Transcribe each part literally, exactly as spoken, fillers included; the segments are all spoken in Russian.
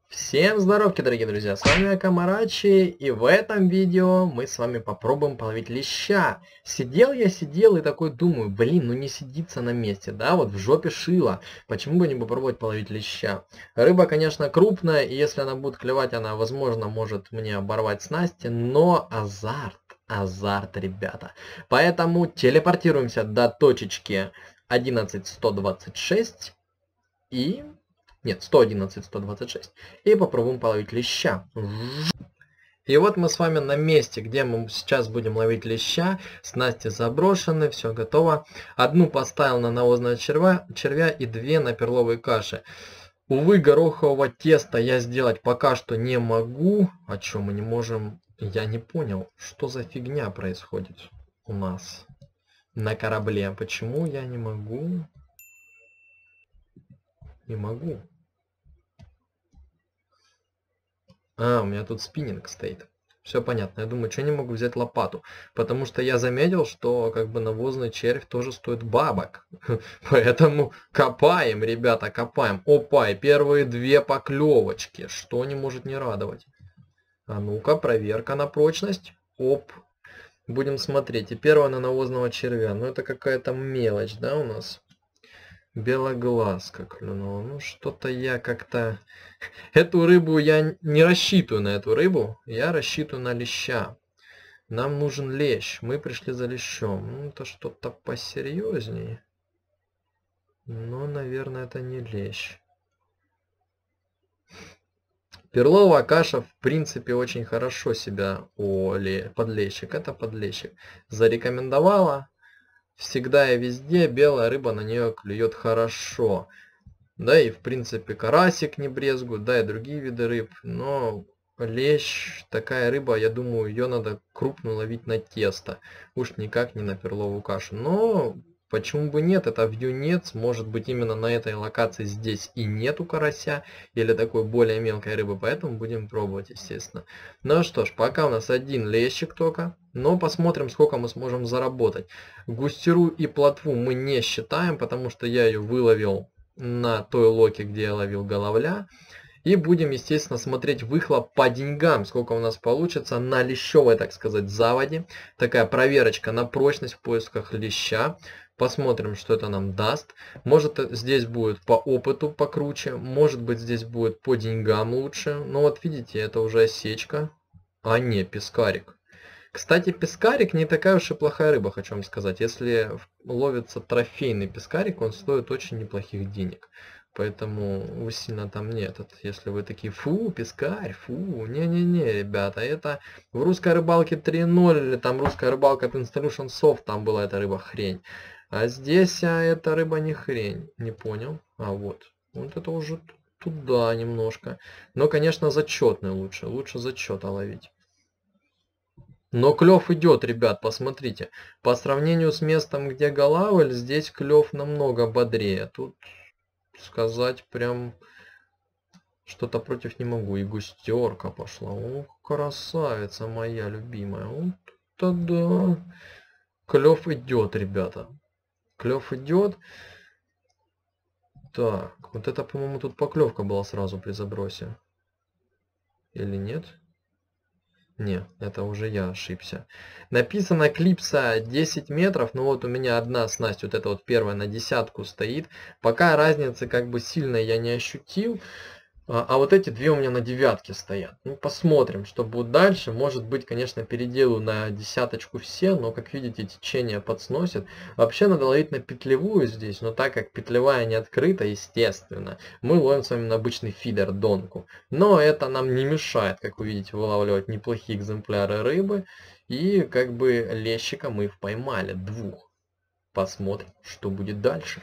Всем здоровки, дорогие друзья, с вами я, Камарачи, и в этом видео мы с вами попробуем половить леща. Сидел я, сидел и такой думаю, блин, ну не сидится на месте, да, вот в жопе шило, почему бы не попробовать половить леща. Рыба, конечно, крупная, и если она будет клевать, она, возможно, может мне оборвать снасти, но азарт, азарт, ребята. Поэтому телепортируемся до точечки одиннадцать сто двадцать шесть и... Нет, сто одиннадцать сто двадцать шесть. И попробуем половить леща. И вот мы с вами на месте, где мы сейчас будем ловить леща. Снасти заброшены, все готово. Одну поставил на навозного червя, червя и две на перловой каше. Увы, горохового теста я сделать пока что не могу. А что мы не можем? Я не понял, что за фигня происходит у нас на корабле. Почему я не могу? Не могу. А, у меня тут спиннинг стоит. Все понятно. Я думаю, что не могу взять лопату. Потому что я заметил, что как бы навозный червь тоже стоит бабок. Поэтому копаем, ребята, копаем. Опа, и первые две поклевочки. Что не может не радовать? А ну-ка, проверка на прочность. Оп. Будем смотреть. И первая на навозного червя. Ну это какая-то мелочь, да, у нас? Белоглазка клюнула. Ну что-то я как-то... Эту рыбу я не рассчитываю на эту рыбу. Я рассчитываю на леща. Нам нужен лещ. Мы пришли за лещом. Ну это что-то посерьезнее. Но, наверное, это не лещ. Перловая каша, в принципе, очень хорошо себя... О, подлещик. Это подлещик. Зарекомендовала. Всегда и везде белая рыба на нее клюет хорошо. Да и в принципе карасик не брезгует, да и другие виды рыб. Но лещ, такая рыба, я думаю, ее надо крупно ловить на тесто. Уж никак не на перловую кашу. Но почему бы нет, это вьюнец, может быть именно на этой локации здесь и нету карася. Или такой более мелкой рыбы, поэтому будем пробовать, естественно. Ну что ж, пока у нас один лещик только. Но посмотрим, сколько мы сможем заработать. Густеру и плотву мы не считаем, потому что я ее выловил на той локе, где я ловил головля. И будем, естественно, смотреть выхлоп по деньгам, сколько у нас получится на лещевой, так сказать, заводе. Такая проверочка на прочность в поисках леща. Посмотрим, что это нам даст. Может, здесь будет по опыту покруче, может быть, здесь будет по деньгам лучше. Но вот видите, это уже осечка. А не, пескарик. Кстати, пескарик не такая уж и плохая рыба, хочу вам сказать. Если ловится трофейный пескарик, он стоит очень неплохих денег. Поэтому вы сильно там нет. Если вы такие, фу, пескарь, фу, не-не-не, ребята, это в русской рыбалке три ноль или там русская рыбалка от Installation Soft, там была эта рыба хрень. А здесь а, эта рыба не хрень, не понял. А вот, вот это уже туда немножко. Но, конечно, зачетный лучше, лучше зачета ловить. Но клев идет, ребят, посмотрите. По сравнению с местом, где голавль, здесь клев намного бодрее. Тут сказать прям что-то против не могу. И густерка пошла. Ох, красавица моя любимая. Вот это да. Клев идет, ребята. Клев идет. Так, вот это, по-моему, тут поклевка была сразу при забросе. Или нет? Не, это уже я ошибся. Написано клипса десять метров, но вот у меня одна снасть, вот эта вот первая на десятку стоит. Пока разницы как бы сильно я не ощутил. А, а вот эти две у меня на девятке стоят. Ну, посмотрим, что будет дальше. Может быть, конечно, переделаю на десяточку все, но, как видите, течение подсносит. Вообще надо ловить на петлевую здесь, но так как петлевая не открыта, естественно, мы ловим с вами на обычный фидер, донку. Но это нам не мешает, как вы видите, вылавливать неплохие экземпляры рыбы. И как бы лещика мы поймали, двух. Посмотрим, что будет дальше.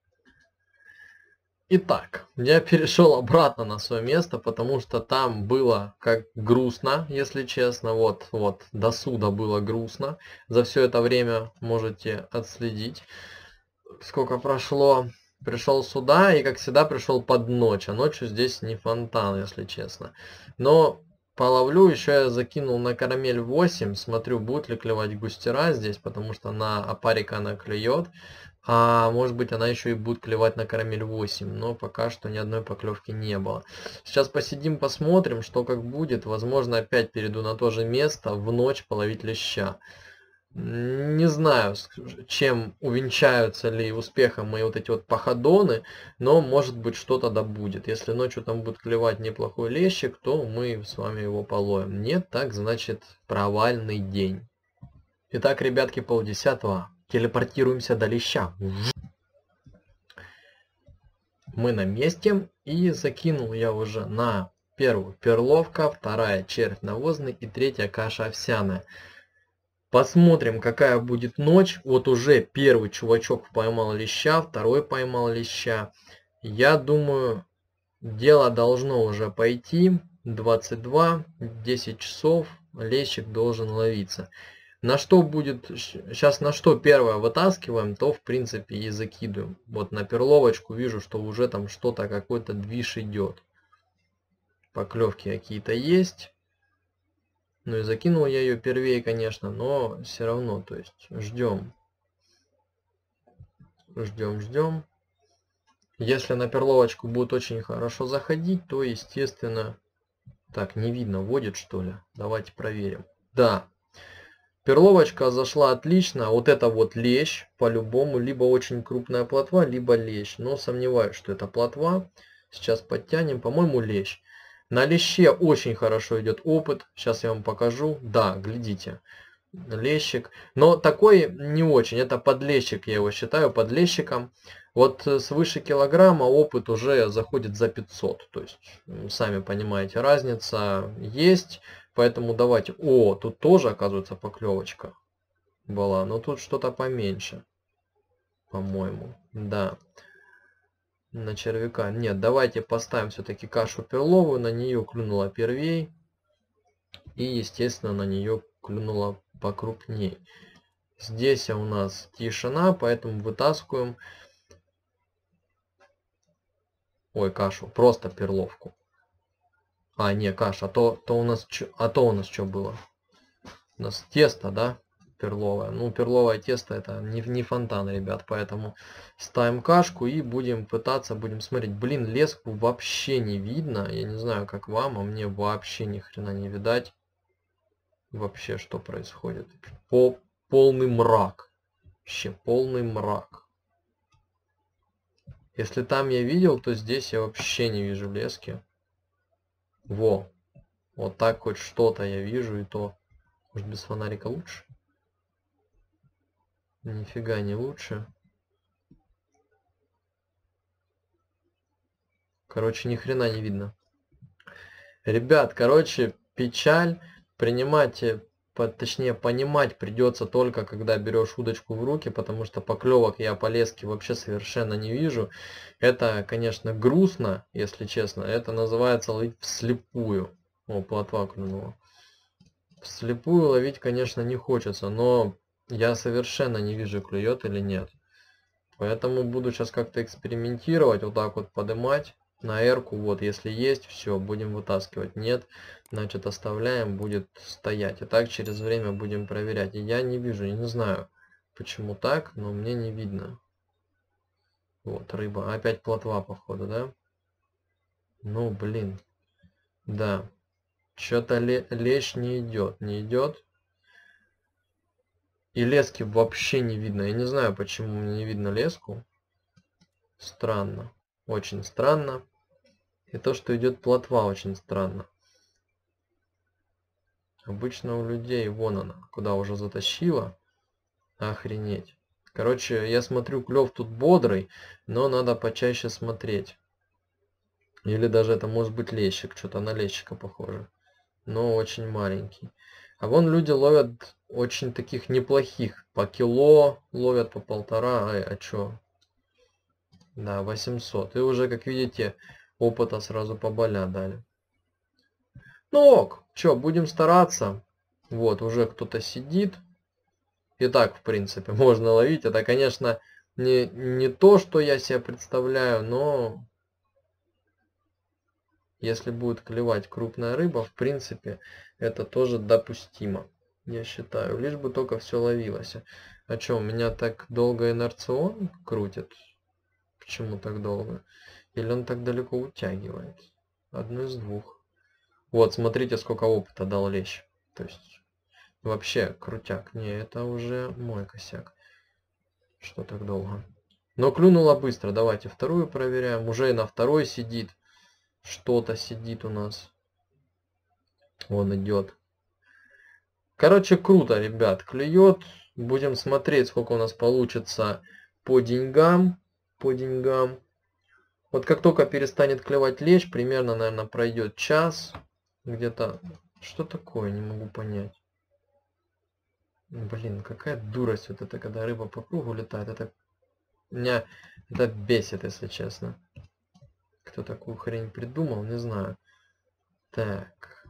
Итак, я перешел обратно на свое место, потому что там было как грустно, если честно. Вот, вот, до суда было грустно. За все это время можете отследить, сколько прошло. Пришел сюда и, как всегда, пришел под ночь. А ночью здесь не фонтан, если честно. Но половлю, еще я закинул на карамель восемь. Смотрю, будет ли клевать густера здесь, потому что на опарика она клюет. А может быть, она еще и будет клевать на карамель восемь, но пока что ни одной поклевки не было. Сейчас посидим, посмотрим, что как будет. Возможно, опять перейду на то же место в ночь половить леща. Не знаю, чем увенчаются ли успехом мои вот эти вот походоны, но может быть что-то да будет. Если ночью там будет клевать неплохой лещик, то мы с вами его половим. Нет, так значит провальный день. Итак, ребятки, полдесятого. Телепортируемся до леща. Мы на месте, и закинул я уже на первую перловка, вторая червь навозный и третья каша овсяная. Посмотрим, какая будет ночь. Вот уже первый чувачок поймал леща, второй поймал леща. Я думаю, дело должно уже пойти. двадцать два, десять часов лещик должен ловиться. На что будет, сейчас на что первое вытаскиваем, то в принципе и закидываем. Вот на перловочку вижу, что уже там что-то, какой-то движ идет. Поклевки какие-то есть. Ну и закинул я ее первее, конечно, но все равно, то есть ждем. Ждем, ждем. Если на перловочку будет очень хорошо заходить, то естественно... Так, не видно, водит что ли? Давайте проверим. Да. Перловочка зашла отлично. Вот это вот лещ, по-любому, либо очень крупная плотва, либо лещ. Но сомневаюсь, что это плотва. Сейчас подтянем, по-моему, лещ. На леще очень хорошо идет опыт. Сейчас я вам покажу. Да, глядите. Лещик. Но такой не очень. Это подлещик, я его считаю подлещиком. Вот свыше килограмма опыт уже заходит за пятьсот. То есть, сами понимаете, разница есть. Поэтому давайте... О, тут тоже, оказывается, поклевочка была. Но тут что-то поменьше. По-моему. Да. На червяка. Нет, давайте поставим все-таки кашу перловую. На нее клюнула первей. И, естественно, на нее клюнула покрупней. Здесь у нас тишина, поэтому вытаскиваем. Ой, кашу. Просто перловку. А, не, каша. А то, то у нас... А то у нас что было? У нас тесто, да? Перловое. Ну, перловое тесто это не, не фонтан, ребят. Поэтому ставим кашку и будем пытаться, будем смотреть. Блин, леску вообще не видно. Я не знаю, как вам, а мне вообще ни хрена не видать. Вообще, что происходит. По, полный мрак. Вообще, полный мрак. Если там я видел, то здесь я вообще не вижу лески. Во. Вот так хоть что-то я вижу, и то... Может, без фонарика лучше? Нифига не лучше. Короче, ни хрена не видно. Ребят, короче, печаль. Принимать, точнее, понимать придется только, когда берешь удочку в руки, потому что поклевок я по леске вообще совершенно не вижу. Это, конечно, грустно, если честно. Это называется ловить вслепую. О, плотва клюнула. Вслепую ловить, конечно, не хочется, но я совершенно не вижу, клюет или нет. Поэтому буду сейчас как-то экспериментировать, вот так вот поднимать на эрку. Вот, если есть, все, будем вытаскивать. Нет, значит оставляем, будет стоять. И так через время будем проверять. И я не вижу, я не знаю, почему так, но мне не видно. Вот, рыба. Опять плотва, походу, да? Ну, блин. Да. Что-то лещ не идет, не идет. И лески вообще не видно. Я не знаю, почему мне не видно леску. Странно. Очень странно. И то, что идет плотва, очень странно. Обычно у людей, вон она, куда уже затащила. Охренеть. Короче, я смотрю, клев тут бодрый, но надо почаще смотреть. Или даже это может быть лещик. Что-то на лещика похоже. Но очень маленький. А вон люди ловят очень таких неплохих. По кило ловят, по полтора. Ай, а чё? Да, восемьсот. И уже, как видите, опыта сразу поболя дали. Ну ок, чё, будем стараться. Вот, уже кто-то сидит. И так, в принципе, можно ловить. Это, конечно, не, не то, что я себе представляю, но... Если будет клевать крупная рыба, в принципе, это тоже допустимо. я считаю. Лишь бы только все ловилось. А что, у меня так долго инерцион крутит? Почему так долго? Или он так далеко утягивает? Одно из двух. Вот, смотрите, сколько опыта дал лещ. То есть, вообще, крутяк. Не, это уже мой косяк. Что так долго? Но клюнуло быстро. Давайте вторую проверяем. Уже и на второй сидит. Что-то сидит у нас. Он идет. Короче, круто, ребят. Клюет. Будем смотреть, сколько у нас получится по деньгам. По деньгам. Вот как только перестанет клевать лещ, примерно, наверное, пройдет час. Где-то... Что такое? Не могу понять. Блин, какая дурость вот это, когда рыба по кругу летает. Это меня это бесит, если честно. Кто такую хрень придумал, не знаю. Так.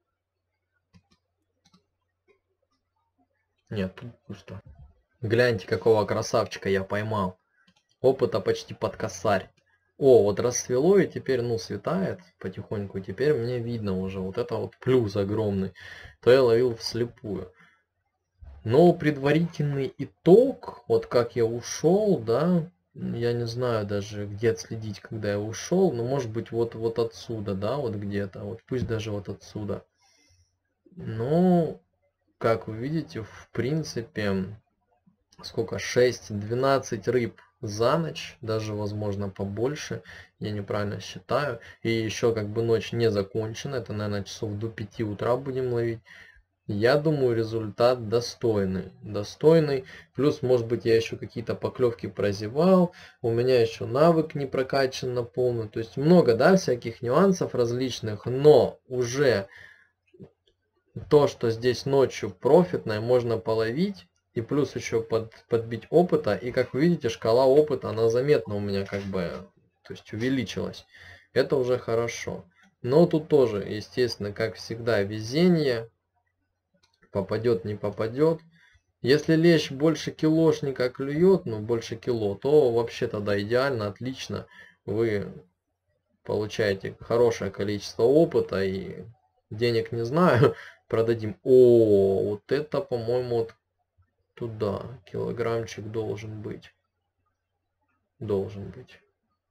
Нет, тут пусто. Гляньте, какого красавчика я поймал. Опыта почти под косарь. О, вот расцвело и теперь, ну, светает потихоньку. И теперь мне видно уже вот это вот плюс огромный. То я ловил вслепую. Но предварительный итог, вот как я ушел, да, я не знаю даже, где отследить, когда я ушел, но может быть вот, вот отсюда, да, вот где-то, вот пусть даже вот отсюда. Ну, как вы видите, в принципе, сколько, шесть-двенадцать рыб за ночь, даже возможно побольше, я неправильно считаю. И еще как бы ночь не закончена, это, наверное, часов до пяти утра будем ловить. Я думаю, результат достойный. Достойный. Плюс, может быть, я еще какие-то поклевки прозевал. У меня еще навык не прокачан на полную. То есть много, да, всяких нюансов различных. Но уже то, что здесь ночью профитное, можно половить. И плюс еще под, подбить опыта. И как вы видите, шкала опыта, она заметно у меня как бы, то есть увеличилась. Это уже хорошо. Но тут тоже, естественно, как всегда, везение. Попадет, не попадет. Если лещ больше килошника клюет, ну больше кило, то вообще тогда идеально, отлично. Вы получаете хорошее количество опыта и денег не знаю, продадим. О, вот это, по-моему, вот туда килограммчик должен быть. Должен быть.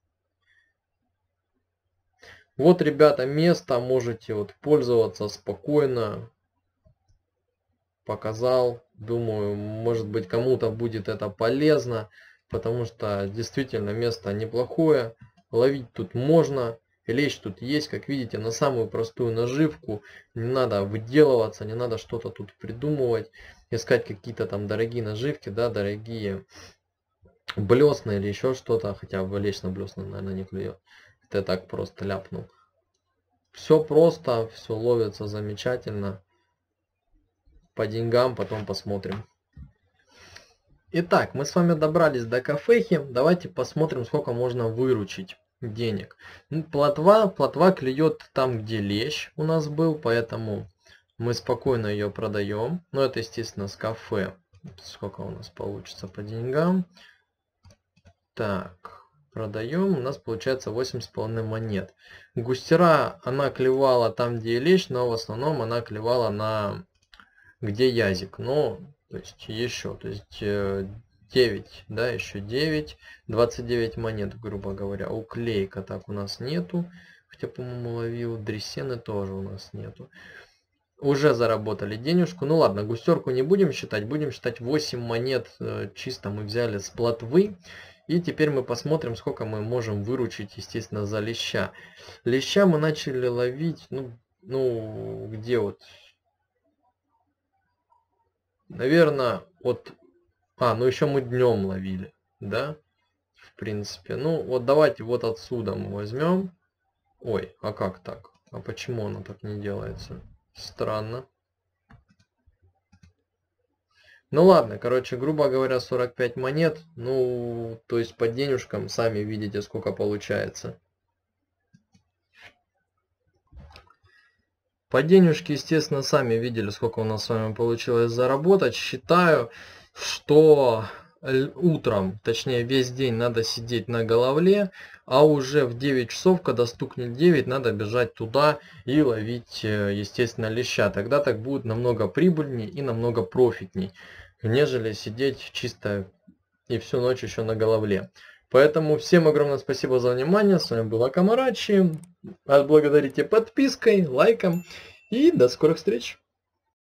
Вот, ребята, место, можете вот пользоваться спокойно. Показал, думаю, может быть, кому-то будет это полезно, потому что действительно место неплохое, ловить тут можно, лещ тут есть, как видите, на самую простую наживку, не надо выделываться, не надо что-то тут придумывать, искать какие-то там дорогие наживки, да, дорогие блесны или еще что-то, хотя бы лещ на блесна, наверное, не клюет, это я так просто ляпнул. Все просто, все ловится замечательно. По деньгам потом посмотрим. Итак, мы с вами добрались до кафехи. Давайте посмотрим, сколько можно выручить денег. Ну, плотва, плотва клюет там, где лещ у нас был, поэтому мы спокойно ее продаем. Но это, естественно, с кафе. Сколько у нас получится по деньгам. Так, продаем. У нас получается восемь с половиной монет. Густера, она клевала там, где лещ, но в основном она клевала на... где язик, но то есть еще, то есть девять, да, еще девять, двадцать девять монет, грубо говоря. Уклейка так у нас нету, хотя, по-моему, ловил. Дрессены тоже у нас нету. Уже заработали денежку. Ну ладно, густерку не будем считать, будем считать восемь монет чисто мы взяли с плотвы. И теперь мы посмотрим, сколько мы можем выручить, естественно, за леща. Леща мы начали ловить, ну, ну где вот... Наверное, вот... А, ну еще мы днем ловили, да? В принципе. Ну, вот давайте вот отсюда мы возьмем. Ой, а как так? А почему оно так не делается? Странно. Ну ладно, короче, грубо говоря, сорок пять монет. Ну, то есть по денежкам сами видите, сколько получается. По денежке, естественно, сами видели, сколько у нас с вами получилось заработать. Считаю, что утром, точнее весь день надо сидеть на головле, а уже в девять часов, когда стукнет девять, надо бежать туда и ловить, естественно, леща. Тогда так будет намного прибыльней и намного профитней, нежели сидеть чисто и всю ночь еще на головле. Поэтому всем огромное спасибо за внимание. С вами был Акамарачи. Отблагодарите подпиской, лайком и до скорых встреч.